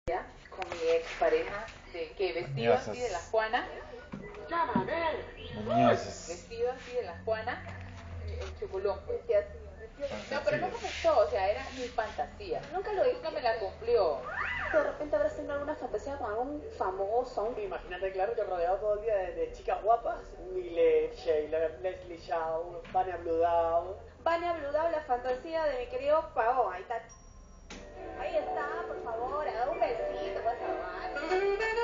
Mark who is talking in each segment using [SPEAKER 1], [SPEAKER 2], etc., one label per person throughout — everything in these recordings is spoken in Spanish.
[SPEAKER 1] con mi ex pareja que vestido así de la Juana. Vestido así de la Juana, el chocolón, pues. No, pero no me gustó, o sea, era mi fantasía. Nunca lo hizo, no me la cumplió.
[SPEAKER 2] De repente habrás tenido alguna fantasía con algún famoso.
[SPEAKER 3] Imagínate, claro, yo rodeado todo el día de chicas guapas. Mile, Sheila, Leslie Shaw, Vania Bludau.
[SPEAKER 2] Vania Bludau, la fantasía de mi querido Pavón. Ahí está. Ahí está, por favor, haga un besito, por favor.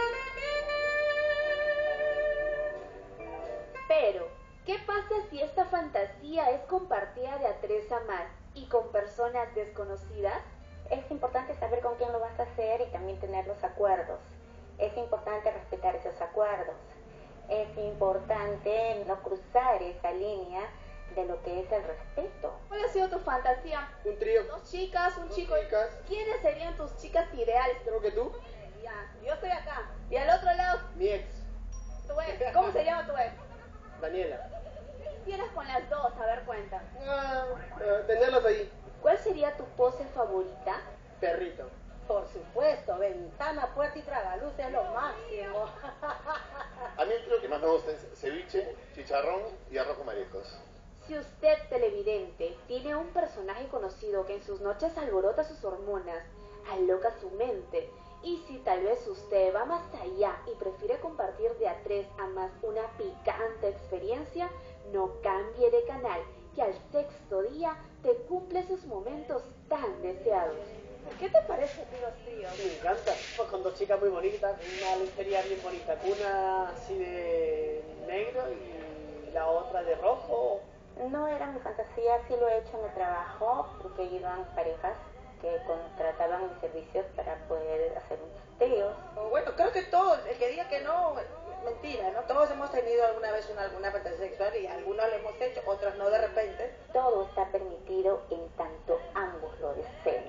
[SPEAKER 2] Pero, ¿qué pasa si esta fantasía es compartida de a tres a más y con personas desconocidas? Es importante saber con quién lo vas a hacer y también tener los acuerdos. Es importante respetar esos acuerdos. Es importante no cruzar esa línea de lo que es el respeto. ¿Cuál ha sido tu fantasía?
[SPEAKER 3] Un trío.
[SPEAKER 2] Dos chicas, un chico.
[SPEAKER 3] Chicas.
[SPEAKER 2] ¿Quiénes serían tus chicas ideales?
[SPEAKER 3] Creo que tú.
[SPEAKER 2] Ya, yo estoy acá. Y al otro lado,
[SPEAKER 3] Mi ex,
[SPEAKER 2] tu ex. ¿Cómo se llama tu ex?
[SPEAKER 3] Daniela.
[SPEAKER 2] Tienes con las dos, a ver, cuenta.
[SPEAKER 3] Tenerlos ahí.
[SPEAKER 2] ¿Cuál sería tu pose favorita?
[SPEAKER 3] Perrito.
[SPEAKER 4] Por supuesto, ventana, puerta y tragaluz es lo máximo.
[SPEAKER 5] A mí lo que más me gusta es ceviche, chicharrón y arroz con mariscos.
[SPEAKER 2] Si usted, televidente, tiene un personaje conocido que en sus noches alborota sus hormonas, aloca su mente, y si tal vez usted va más allá y prefiere compartir de a tres a más una picante experiencia, no cambie de canal, que al sexto día te cumple esos momentos tan deseados. ¿Qué te parece a ti los tríos?
[SPEAKER 3] Me encanta. Pues con dos chicas muy bonitas, una lencería bien bonita. Una así de negro y la otra de rojo.
[SPEAKER 6] No era mi fantasía, sí lo he hecho en el trabajo, porque iban parejas que contrataban mis servicios para poder hacer un trío.
[SPEAKER 4] Bueno, creo que todos, el que diga que no, mentira, ¿no? Todos hemos tenido alguna vez alguna fantasía sexual y algunos lo hemos hecho, otros no de repente.
[SPEAKER 6] Todo está permitido en tanto ambos lo deseen.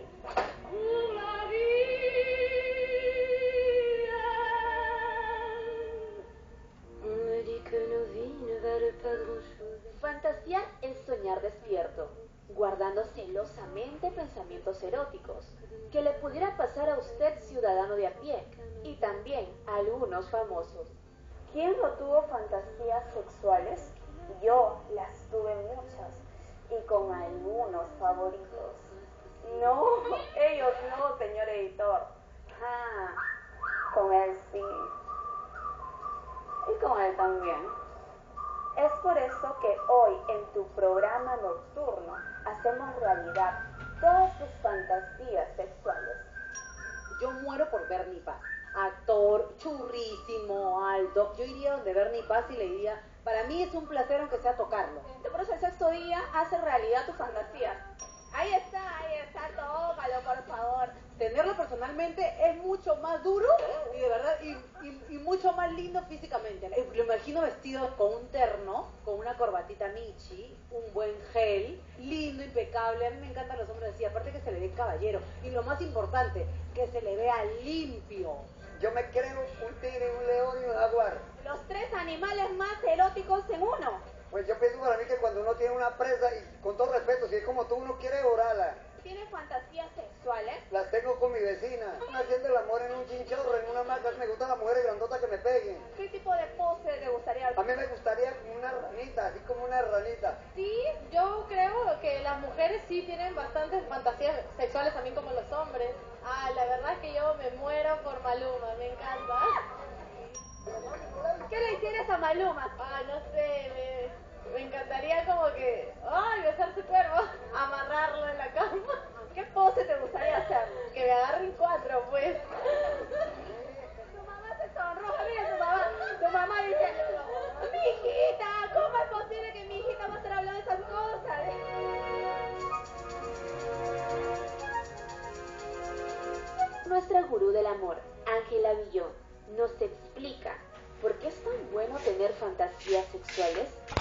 [SPEAKER 2] Fantasear es soñar despierto, guardando celosamente pensamientos eróticos, que le pudiera pasar a usted, ciudadano de a pie, y también a algunos famosos.
[SPEAKER 6] ¿Quién no tuvo fantasías sexuales? Yo las tuve muchas y con algunos favoritos. No, ellos no, señor editor. Ah, con él sí. Y con él también. Es por eso que hoy en tu programa nocturno hacemos realidad todas tus fantasías sexuales.
[SPEAKER 4] Yo muero por Bernie Paz. Actor, churrísimo, alto. Yo iría donde Bernie Paz y le diría, para mí es un placer aunque sea tocarlo.
[SPEAKER 2] Por eso el sexto día hace realidad tu fantasía. Ahí está, tómalo, por favor.
[SPEAKER 4] Tenerlo personalmente es mucho más duro y de verdad y mucho más lindo físicamente. Lo imagino vestido con un terno, con una corbatita Michi, un buen gel, lindo, impecable. A mí me encantan los hombres así, aparte que se le ve caballero. Y lo más importante, que se le vea limpio.
[SPEAKER 3] Yo me creo un tigre, un león y un jaguar.
[SPEAKER 2] Los tres animales más eróticos en uno.
[SPEAKER 3] Pues yo pienso para mí que cuando uno tiene una presa, y con todo respeto, si es como tú, uno quiere devorarla.
[SPEAKER 2] ¿Tienes fantasías sexuales?
[SPEAKER 3] Las tengo con mi vecina. Haciendo el amor en un chinchorro, en una hamaca. Me gustan las mujeres grandotas que me peguen.
[SPEAKER 2] ¿Qué tipo de pose te gustaría?
[SPEAKER 3] A mí me gustaría como una ranita, así como una ranita.
[SPEAKER 7] Sí, yo creo que las mujeres sí tienen bastantes fantasías sexuales también como los hombres. Ah, la verdad es que yo me muero por Maluma, me encanta.
[SPEAKER 2] ¿Qué le hicieras a Maluma?
[SPEAKER 7] Ah, no sé, me encantaría como que, ay, besar su cuerpo, amarrarlo en la cama.
[SPEAKER 2] ¿Qué pose te gustaría hacer?
[SPEAKER 7] Que me agarren cuatro, pues.
[SPEAKER 2] Tu mamá se sonroja, mira tu mamá dice, mi hijita, ¿cómo es posible que mi hijita va a estar hablando de esas cosas? Nuestra gurú del amor, Ángela Villón, nos explica por qué es tan bueno tener fantasías sexuales.